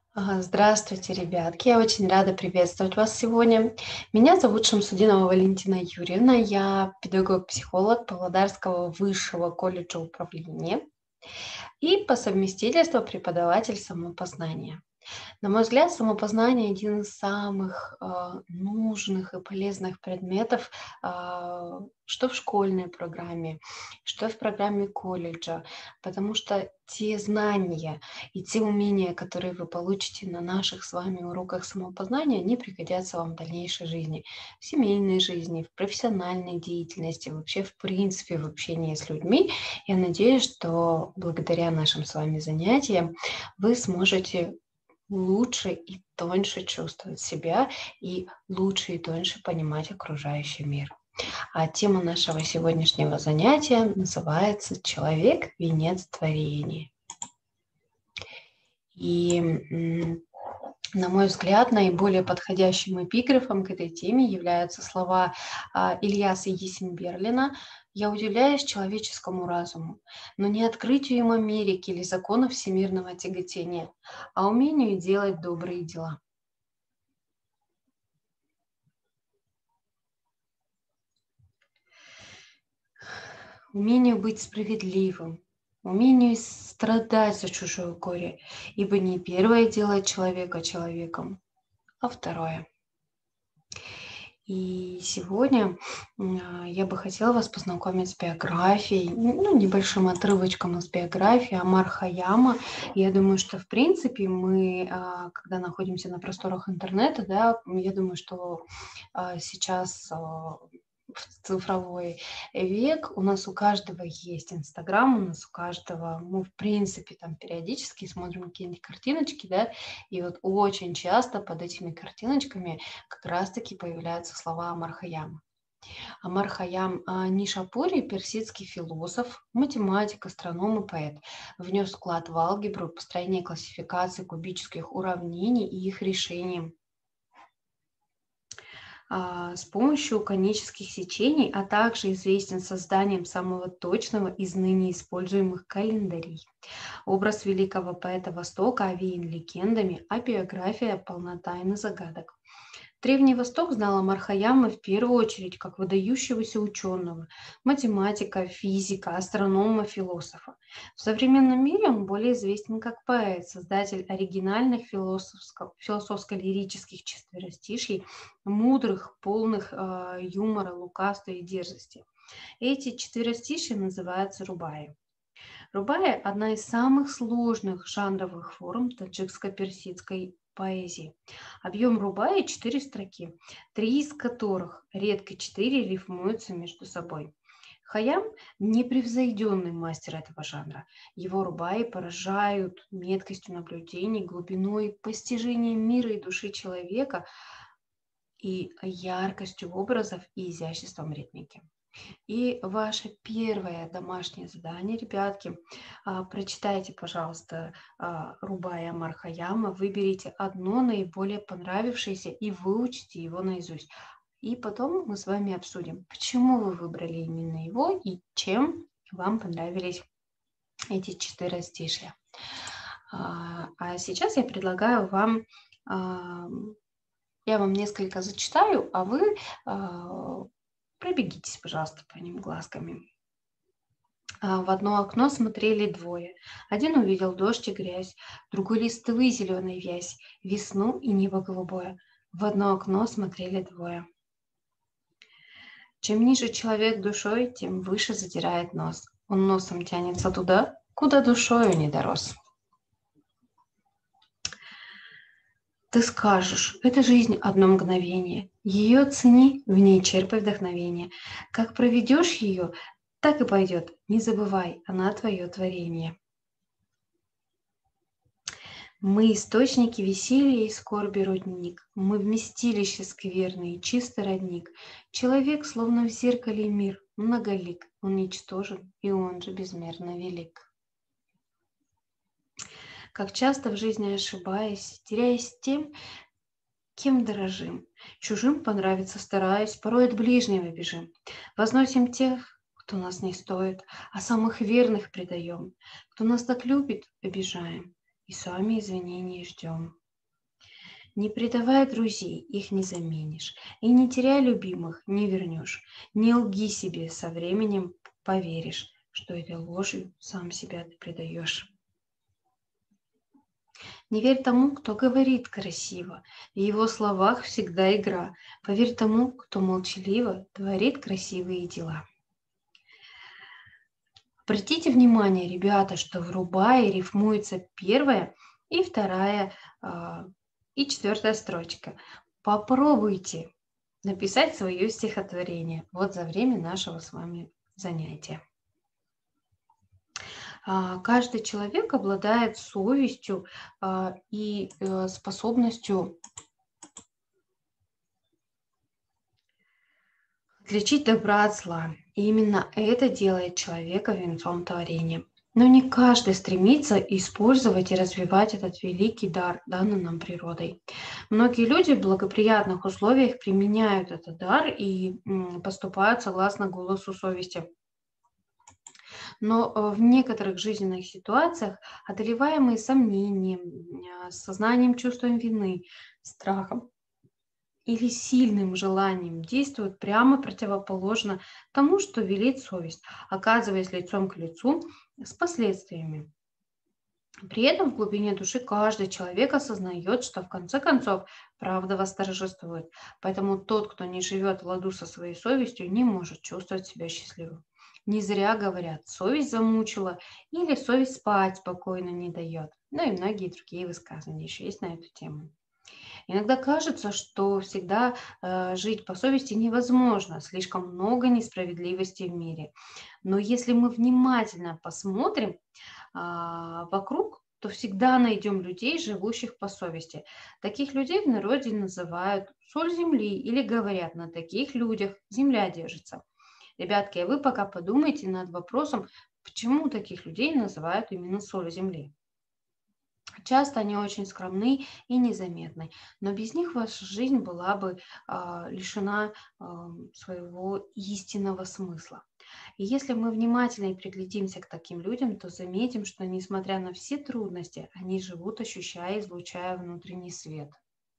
Ага, здравствуйте, ребятки. Я очень рада приветствовать вас сегодня. Меня зовут Шамсудинова Валентина Юрьевна. Я педагог-психолог Павлодарского высшего колледжа управления и по совместительству преподаватель самопознания. На мой взгляд, самопознание один из самых нужных и полезных предметов, что в школьной программе, что в программе колледжа, потому что те знания и те умения, которые вы получите на наших с вами уроках самопознания, они пригодятся вам в дальнейшей жизни, в семейной жизни, в профессиональной деятельности, вообще в принципе в общении с людьми. Я надеюсь, что благодаря нашим с вами занятиям вы сможете лучше и тоньше чувствовать себя и лучше и тоньше понимать окружающий мир. А тема нашего сегодняшнего занятия называется «Человек– венец творения». И, на мой взгляд, наиболее подходящим эпиграфом к этой теме являются слова Ильяса Есенберлина: «Я удивляюсь человеческому разуму, но не открытию им Америки или законов всемирного тяготения, а умению делать добрые дела». Умению быть справедливым, умению страдать за чужое горе, ибо не первое делает человека человеком, а второе. И сегодня я бы хотела вас познакомить с биографией, небольшим отрывочком из биографии Омар Хайяма. Я думаю, что в принципе мы, когда находимся на просторах интернета, да, я думаю, что сейчас в цифровой век у нас у каждого есть Инстаграм, у нас у каждого, мы в принципе там периодически смотрим какие-нибудь картиночки, да, и вот очень часто под этими картиночками как раз-таки появляются слова Омар Хайяма. Омар Хайям Нишапури, персидский философ, математик, астроном и поэт, внес вклад в алгебру, построение классификации кубических уравнений и их решений с помощью конических сечений, а также известен созданием самого точного из ныне используемых календарей. Образ великого поэта Востока овеян легендами, а биография полна тайн и загадок. Древний Восток знал Омар Хайяма в первую очередь как выдающегося ученого, математика, физика, астронома, философа. В современном мире он более известен как поэт, создатель оригинальных философско-лирических четверостиший, мудрых, полных юмора, лукавства и дерзости. Эти четверостишия называются рубаи. Рубаи– одна из самых сложных жанровых форм таджикско-персидской поэзии. Объем рубаи– 4 строки, 3 из которых, редко 4, рифмуются между собой. Хайям– непревзойденный мастер этого жанра. Его рубаи поражают меткостью наблюдений, глубиной постижения мира и души человека и яркостью образов и изяществом ритмики. И ваше первое домашнее задание, ребятки, прочитайте, пожалуйста, Рубаи Омар Хайяма, выберите одно наиболее понравившееся и выучите его наизусть. И потом мы с вами обсудим, почему вы выбрали именно его и чем вам понравились эти четверостишия. А сейчас я предлагаю вам, я вам несколько зачитаю, а вы пробегитесь, пожалуйста, по ним глазками. В одно окно смотрели двое. Один увидел дождь и грязь, другой листвы зеленой вязь, весну и небо голубое. В одно окно смотрели двое. Чем ниже человек душой, тем выше задирает нос. Он носом тянется туда, куда душою не дорос. Ты скажешь, это жизнь одно мгновение. Ее цени, в ней черпай вдохновение. Как проведешь ее, так и пойдет. Не забывай, она твое творение. Мы источники веселья и скорби родник, мы вместилище скверный и чистый родник. Человек, словно в зеркале мир, многолик, он ничтожен, и он же безмерно велик. Как часто в жизни ошибаясь, теряясь тем, кем дорожим, чужим понравиться стараясь, порой от ближнего бежим. Возносим тех, кто нас не стоит, а самых верных предаем. Кто нас так любит, обижаем, и сами извинений ждем. Не предавай друзей, их не заменишь. И не теряй любимых, не вернешь. Не лги себе, со временем поверишь, что этой ложью сам себя ты предаешь. Не верь тому, кто говорит красиво, в его словах всегда игра. Поверь тому, кто молчаливо творит красивые дела. Обратите внимание, ребята, что в рубае рифмуется первая и вторая и четвертая строчка. Попробуйте написать свое стихотворение вот за время нашего с вами занятия. Каждый человек обладает совестью и способностью отличить добра от зла. И именно это делает человека венцом творения. Но не каждый стремится использовать и развивать этот великий дар, данный нам природой. Многие люди в благоприятных условиях применяют этот дар и поступают согласно голосу совести. Но в некоторых жизненных ситуациях, одолеваемые сомнением, сознанием, чувством вины, страхом или сильным желанием, действуют прямо противоположно тому, что велит совесть, оказываясь лицом к лицу с последствиями. При этом в глубине души каждый человек осознает, что в конце концов правда восторжествует. Поэтому тот, кто не живет в ладу со своей совестью, не может чувствовать себя счастливым. Не зря говорят, совесть замучила или совесть спать спокойно не дает. Ну и многие другие высказывания еще есть на эту тему. Иногда кажется, что всегда жить по совести невозможно, слишком много несправедливости в мире. Но если мы внимательно посмотрим вокруг, то всегда найдем людей, живущих по совести. Таких людей в народе называют соль земли или говорят, на таких людях земля держится. Ребятки, а вы пока подумайте над вопросом, почему таких людей называют именно соль земли. Часто они очень скромны и незаметны, но без них ваша жизнь была бы лишена своего истинного смысла. И если мы внимательно и приглядимся к таким людям, то заметим, что несмотря на все трудности, они живут, ощущая, излучая внутренний свет.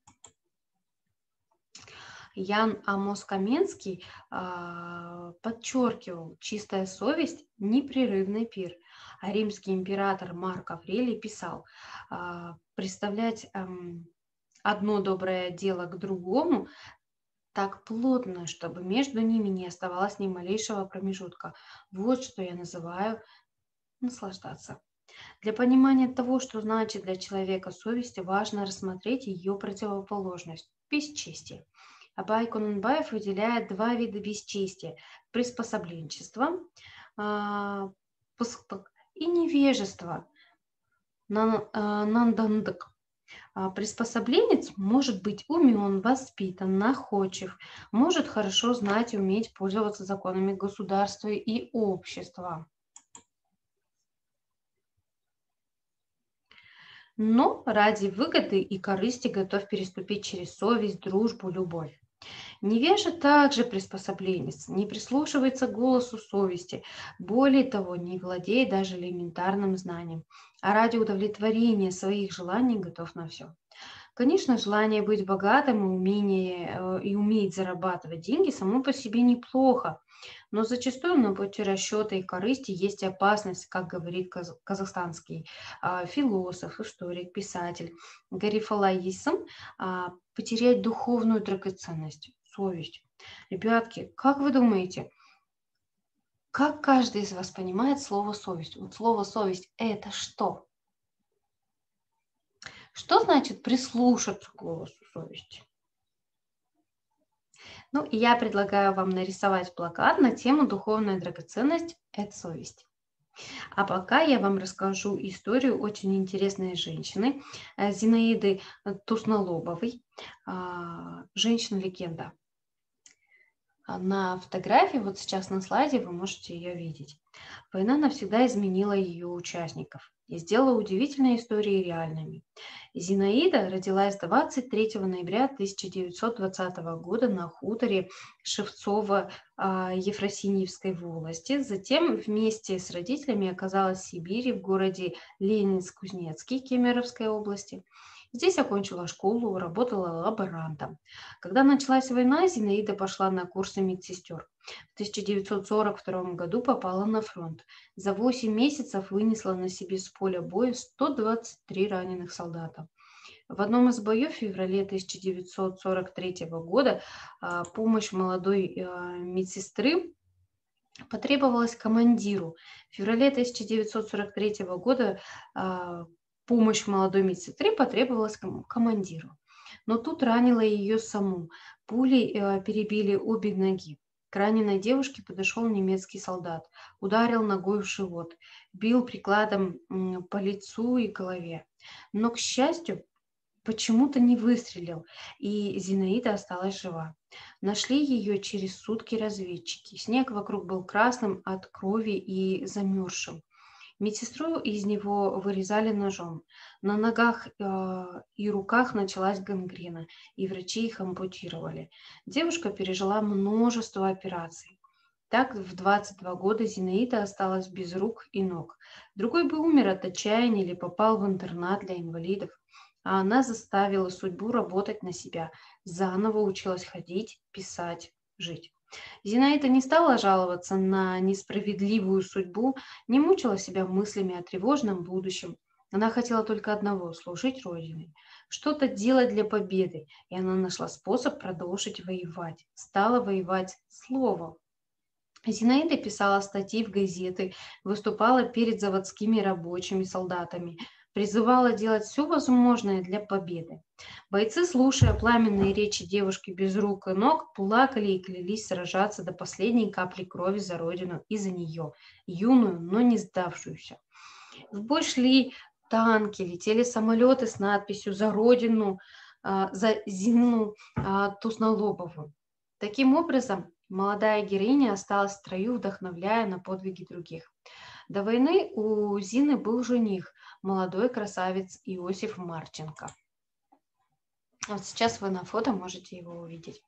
Ян Амос Каменский подчеркивал, чистая совесть – непрерывный пир. А римский император Марк Аврелий писал, представлять одно доброе дело к другому так плотно, чтобы между ними не оставалось ни малейшего промежутка. Вот что я называю наслаждаться. Для понимания того, что значит для человека совесть, важно рассмотреть ее противоположность – бесчестие. Абай Конанбаев выделяет два вида бесчестия – приспособленчество и невежество, нандандак. Приспособленец может быть умен, воспитан, находчив, может хорошо знать и уметь пользоваться законами государства и общества. Но ради выгоды и корысти готов переступить через совесть, дружбу, любовь. Невежа также приспособленец, не прислушивается к голосу совести, более того, не владеет даже элементарным знанием, а ради удовлетворения своих желаний готов на все. Конечно, желание быть богатым и умение и уметь зарабатывать деньги само по себе неплохо, но зачастую на пути расчета и корысти есть опасность, как говорит казахстанский философ, историк, писатель Гариф Алаисом, потерять духовную драгоценность, совесть. Ребятки, как вы думаете, как каждый из вас понимает слово совесть? Вот слово совесть – это что? Что значит прислушаться к голосу совести? Ну, и я предлагаю вам нарисовать плакат на тему «Духовная драгоценность – это совесть». А пока я вам расскажу историю очень интересной женщины, Зинаиды Туснолобовой, женщина-легенда. На фотографии, вот сейчас на слайде, вы можете ее видеть. Война навсегда изменила ее участников и сделала удивительные истории реальными. Зинаида родилась 23 ноября 1920 года на хуторе Шевцово Ефросиньевской волости. Затем вместе с родителями оказалась в Сибири, в городе Ленинск-Кузнецкий Кемеровской области. Здесь окончила школу, работала лаборантом. Когда началась война, Зинаида пошла на курсы медсестер. В 1942 году попала на фронт. За 8 месяцев вынесла на себе с поля боя 123 раненых солдата. В одном из боев в феврале 1943 года помощь молодой медсестры потребовалась командиру. В феврале 1943 года помощь молодой медсестры потребовалась командиру. Но тут ранило ее саму. Пули перебили обе ноги. К раненой девушке подошел немецкий солдат, ударил ногой в живот, бил прикладом по лицу и голове. Но, к счастью, почему-то не выстрелил, и Зинаида осталась жива. Нашли ее через сутки разведчики. Снег вокруг был красным от крови и замерзшим. Медсестру из него вырезали ножом. На ногах и руках началась гангрена, и врачи их ампутировали. Девушка пережила множество операций. Так в 22 года Зинаида осталась без рук и ног. Другой бы умер от отчаяния или попал в интернат для инвалидов. А она заставила судьбу работать на себя, заново училась ходить, писать, жить. Зинаида не стала жаловаться на несправедливую судьбу, не мучила себя мыслями о тревожном будущем. Она хотела только одного – служить Родине, что-то делать для победы, и она нашла способ продолжить воевать. Стала воевать словом. Зинаида писала статьи в газеты, выступала перед заводскими рабочими, солдатами, призывала делать все возможное для победы. Бойцы, слушая пламенные речи девушки без рук и ног, плакали и клялись сражаться до последней капли крови за родину и за нее, юную, но не сдавшуюся. В бой шли танки, летели самолеты с надписью «За родину», за Зину Туснолобову. Таким образом, молодая героиня осталась в строю, вдохновляя на подвиги других. До войны у Зины был жених, молодой красавец Иосиф Марченко. Вот сейчас вы на фото можете его увидеть.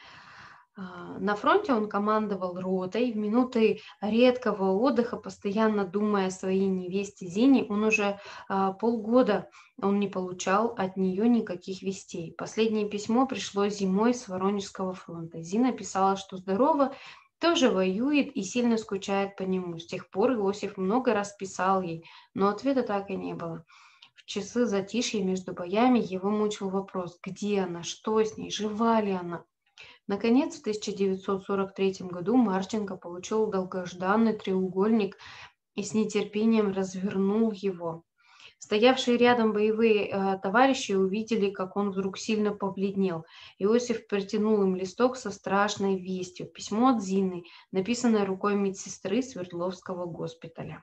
На фронте он командовал ротой. В минуты редкого отдыха, постоянно думая о своей невесте Зине, он уже полгода не получал от нее никаких вестей. Последнее письмо пришло зимой с Воронежского фронта. Зина писала, что здорова, тоже воюет и сильно скучает по нему. С тех пор Иосиф много раз писал ей, но ответа так и не было. В часы затишья между боями его мучил вопрос, где она, что с ней, жива ли она. Наконец, в 1943 году Марченко получил долгожданный треугольник и с нетерпением развернул его. Стоявшие рядом боевые товарищи увидели, как он вдруг сильно побледнел. Иосиф протянул им листок со страшной вестью, письмо от Зины, написанное рукой медсестры Свердловского госпиталя.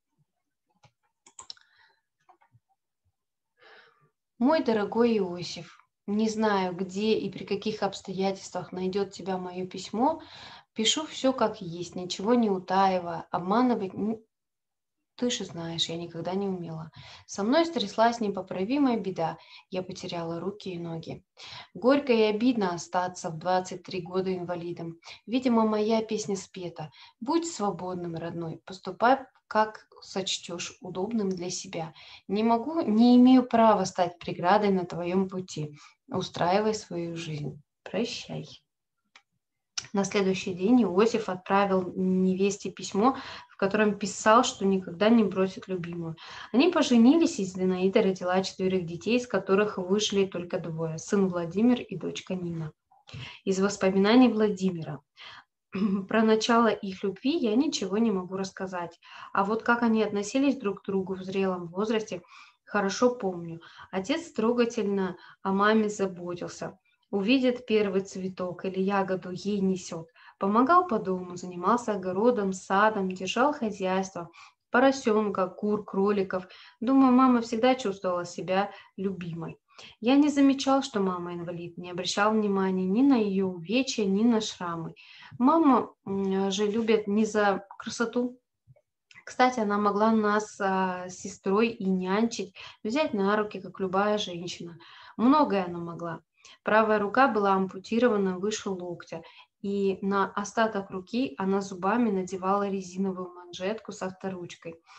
Мой дорогой Иосиф, не знаю, где и при каких обстоятельствах найдет тебя мое письмо. Пишу все как есть, ничего не утаивая, обманывать ты же знаешь, я никогда не умела. Со мной стряслась непоправимая беда. Я потеряла руки и ноги. Горько и обидно остаться в 23 года инвалидом. Видимо, моя песня спета. Будь свободным, родной. Поступай, как сочтешь удобным для себя. Не имею права стать преградой на твоем пути. Устраивай свою жизнь. Прощай. На следующий день Иосиф отправил невесте письмо, в котором писал, что никогда не бросит любимую. Они поженились, и Зинаида родила 4 детей, из которых вышли только 2, сын Владимир и дочка Нина. Из воспоминаний Владимира. Про начало их любви я ничего не могу рассказать. А вот как они относились друг к другу в зрелом возрасте, хорошо помню. Отец трогательно о маме заботился. Увидит первый цветок или ягоду, ей несет. Помогал по дому, занимался огородом, садом, держал хозяйство, поросенка, кур, кроликов. Думаю, мама всегда чувствовала себя любимой. Я не замечал, что мама инвалид, не обращал внимания ни на ее увечья, ни на шрамы. Мама же любит не за красоту. Кстати, она могла нас с сестрой и нянчить, взять на руки, как любая женщина. Многое она могла. Правая рука была ампутирована выше локтя, и на остаток руки она зубами надевала резиновую манжетку с авторучкой.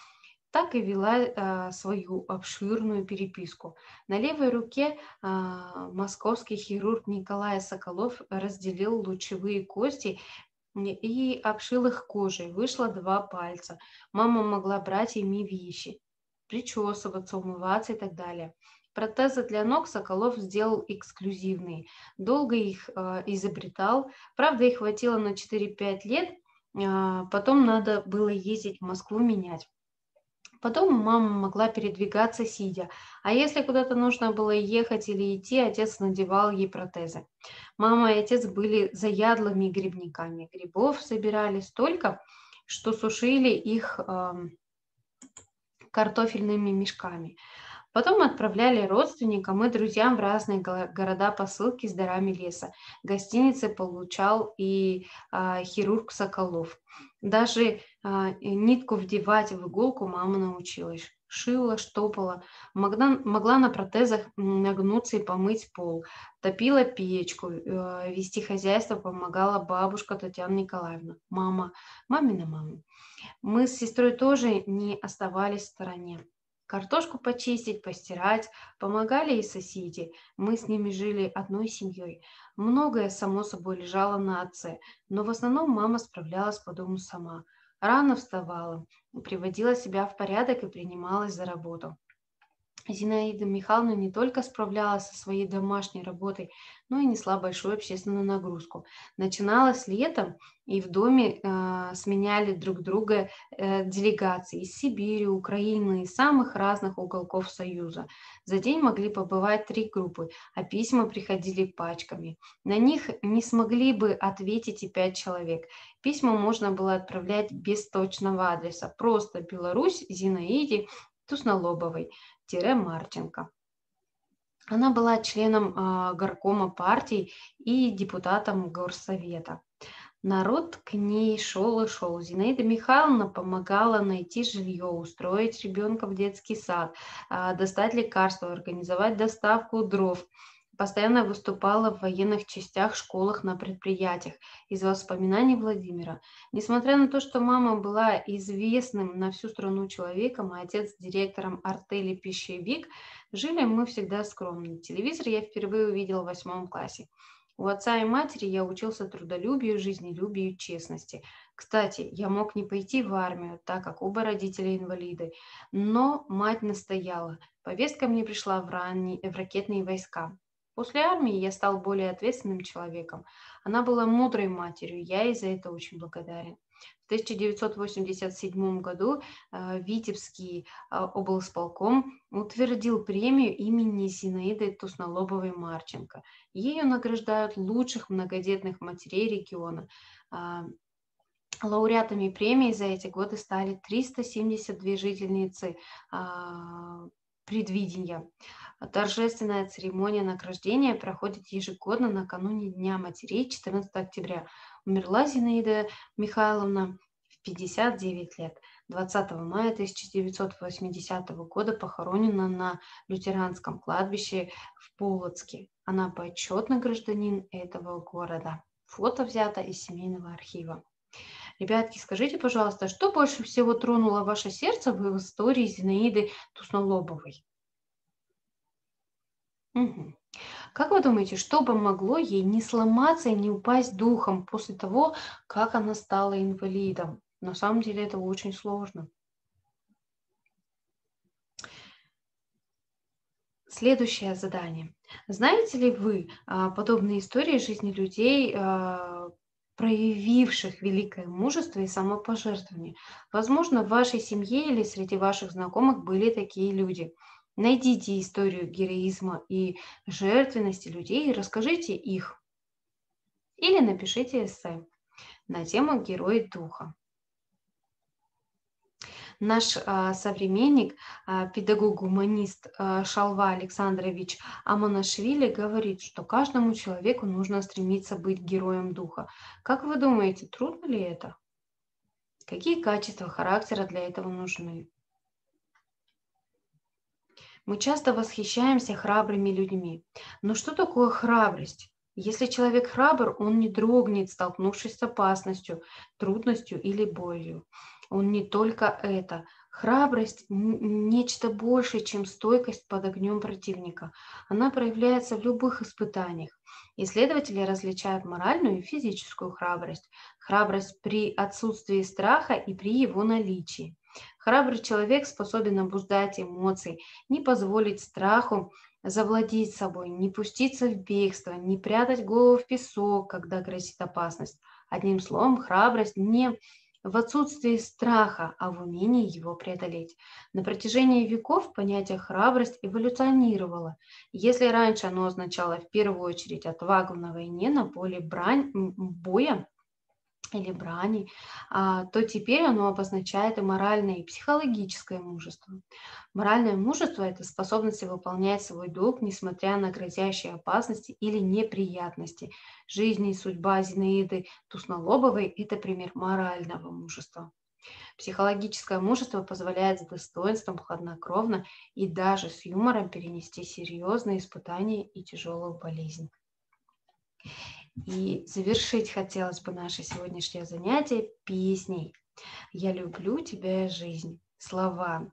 Так и вела свою обширную переписку. На левой руке московский хирург Николай Соколов разделил лучевые кости и обшил их кожей. Вышло 2 пальца. Мама могла брать ими вещи, причесываться, умываться и так далее. Протезы для ног Соколов сделал эксклюзивные. Долго их изобретал. Правда, их хватило на 4-5 лет. Потом надо было ездить в Москву менять. Потом мама могла передвигаться сидя, а если куда-то нужно было ехать или идти, отец надевал ей протезы. Мама и отец были заядлыми грибниками. Грибов собирали столько, что сушили их картофельными мешками. Потом отправляли родственникам и друзьям в разные города посылки с дарами леса. Гостиницы получал и хирург Соколов. Даже нитку вдевать в иголку мама научилась. Шила, штопала, могла на протезах нагнуться и помыть пол, топила печку, вести хозяйство помогала бабушка Татьяна Николаевна, мамина мама. Мы с сестрой тоже не оставались в стороне. Картошку почистить, постирать помогали и соседи. Мы с ними жили одной семьей. Многое, само собой, лежало на отце, но в основном мама справлялась по дому сама. Рано вставала, приводила себя в порядок и принималась за работу. Зинаида Михайловна не только справлялась со своей домашней работой, но и несла большую общественную нагрузку. Начиналось летом, и в доме сменяли друг друга делегации из Сибири, Украины, из самых разных уголков Союза. За день могли побывать 3 группы, а письма приходили пачками. На них не смогли бы ответить и 5 человек. Письма можно было отправлять без точного адреса. Просто Беларусь, Зинаиде Тусналобовой, Марченко. Она была членом горкома партии и депутатом горсовета. Народ к ней шел и шел. Зинаида Михайловна помогала найти жилье, устроить ребенка в детский сад, достать лекарства, организовать доставку дров. Постоянно выступала в военных частях, школах, на предприятиях. Из воспоминаний Владимира. Несмотря на то, что мама была известным на всю страну человеком, а отец директором артели «Пищевик», жили мы всегда скромно. Телевизор я впервые увидела в 8 классе. У отца и матери я учился трудолюбию, жизнелюбию, честности. Кстати, я мог не пойти в армию, так как оба родителя инвалиды, но мать настояла. Повестка мне пришла в ракетные войска. После армии я стал более ответственным человеком. Она была мудрой матерью, я ей за это очень благодарен. В 1987 году Витебский облсполком утвердил премию имени Зинаиды Тусналобовой Марченко. Ею награждают лучших многодетных матерей региона. Лауреатами премии за эти годы стали 372 жительницы Предвидения. Торжественная церемония награждения проходит ежегодно накануне Дня матерей, 14 октября. Умерла Зинаида Михайловна в 59 лет. 20 мая 1980 года похоронена на лютеранском кладбище в Полоцке. Она почетный гражданин этого города. Фото взято из семейного архива. Ребятки, скажите, пожалуйста, что больше всего тронуло ваше сердце в истории Зинаиды Тусналобовой? Мгм. Как вы думаете, что помогло ей не сломаться и не упасть духом после того, как она стала инвалидом? На самом деле это очень сложно. Следующее задание. Знаете ли вы подобные истории жизни людей, проявивших великое мужество и самопожертвование? Возможно, в вашей семье или среди ваших знакомых были такие люди. Найдите историю героизма и жертвенности людей и расскажите их. Или напишите эссе на тему «Герой духа». Наш современник, педагог-гуманист Шалва Александрович Амонашвили говорит, что каждому человеку нужно стремиться быть героем духа. Как вы думаете, трудно ли это? Какие качества характера для этого нужны? Мы часто восхищаемся храбрыми людьми. Но что такое храбрость? Если человек храбр, он не дрогнет, столкнувшись с опасностью, трудностью или болью. Он не только это. Храбрость нечто большее, чем стойкость под огнем противника. Она проявляется в любых испытаниях. Исследователи различают моральную и физическую храбрость. Храбрость при отсутствии страха и при его наличии. Храбрый человек способен обуздать эмоции, не позволить страху завладеть собой, не пуститься в бегство, не прятать голову в песок, когда грозит опасность. Одним словом, храбрость не в отсутствии страха, а в умении его преодолеть. На протяжении веков понятие храбрость эволюционировало. Если раньше оно означало в первую очередь отвагу на войне, на поле боя или брани, то теперь оно обозначает и моральное, и психологическое мужество. Моральное мужество – это способность выполнять свой долг, несмотря на грозящие опасности или неприятности. Жизнь и судьба Зинаиды Туснолобовой – это пример морального мужества. Психологическое мужество позволяет с достоинством, хладнокровно и даже с юмором перенести серьезные испытания и тяжелую болезнь. И завершить хотелось бы наше сегодняшнее занятие песней «Я люблю тебя, жизнь». Слова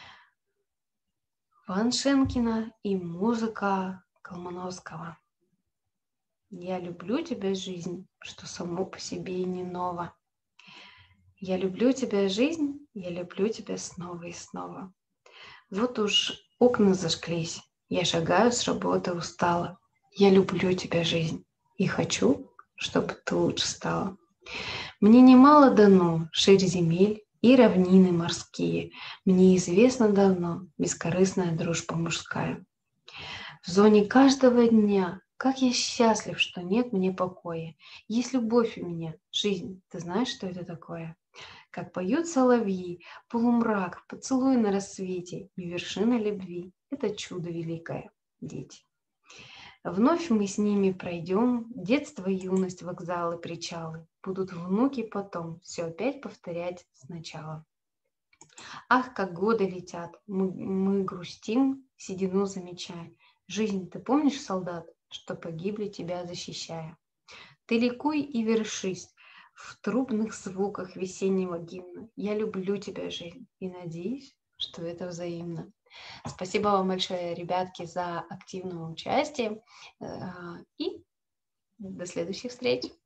Ваншенкина и музыка Колмановского. Я люблю тебя, жизнь, что само по себе и не ново. Я люблю тебя, жизнь, я люблю тебя снова и снова. Вот уж окна зажглись, я шагаю с работы устала. Я люблю тебя, жизнь, и хочу, чтобы ты лучше стала. Мне немало дано ширь земель и равнины морские. Мне известно давно бескорыстная дружба мужская. В зоне каждого дня, как я счастлив, что нет мне покоя. Есть любовь у меня, жизнь, ты знаешь, что это такое? Как поют соловьи, полумрак, поцелуй на рассвете и вершина любви. Это чудо великое, дети. Вновь мы с ними пройдем детство, юность, вокзалы, причалы. Будут внуки потом все опять повторять сначала. Ах, как годы летят, мы грустим, седину замечая. Жизнь, ты помнишь, солдат, что погибли тебя защищая? Ты ликуй и вершись в трубных звуках весеннего гимна. Я люблю тебя, жизнь, и надеюсь, что это взаимно. Спасибо вам большое, ребятки, за активное участие. И до следующих встреч.